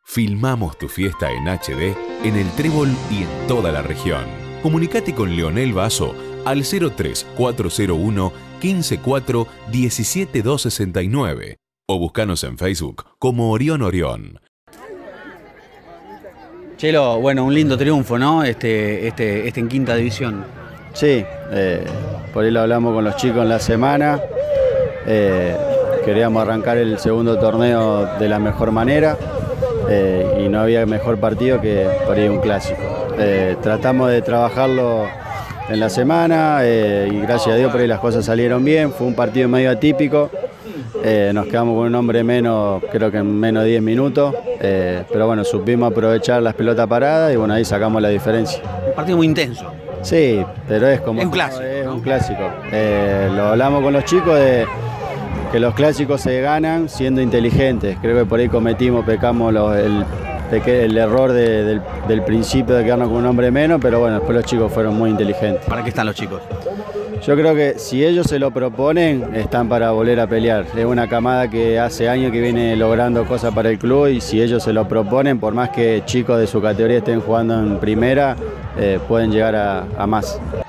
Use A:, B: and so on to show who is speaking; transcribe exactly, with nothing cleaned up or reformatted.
A: Filmamos tu fiesta en H D en el Trébol y en toda la región. Comunicate con Leonel Basso al cero tres cuatro cero uno, quince cuatro, diecisiete dos sesenta y nueve o buscanos en Facebook como Orión Orión.
B: Chelo, bueno, un lindo triunfo, ¿no? Este, este, este en quinta división.
C: Sí, eh, por ahí lo hablamos con los chicos en la semana. Eh, queríamos arrancar el segundo torneo de la mejor manera. Eh, y no había mejor partido que por ahí un clásico. Eh, tratamos de trabajarlo en la semana eh, y gracias a Dios por ahí las cosas salieron bien. Fue un partido medio atípico, eh, nos quedamos con un hombre menos, creo que en menos de diez minutos, eh, pero bueno, supimos aprovechar las pelotas paradas y bueno, ahí sacamos la diferencia.
B: Un partido muy intenso.
C: Sí, pero es como...
B: Es un clásico.
C: Es un clásico. Eh, lo hablamos con los chicos de... que los clásicos se ganan siendo inteligentes. Creo que por ahí cometimos, pecamos los, el, el error de, del, del principio de quedarnos con un hombre menos, pero bueno, después los chicos fueron muy inteligentes.
B: ¿Para qué están los chicos?
C: Yo creo que si ellos se lo proponen, están para volver a pelear. Es una camada que hace años que viene logrando cosas para el club y si ellos se lo proponen, por más que chicos de su categoría estén jugando en primera, eh, pueden llegar a, a más.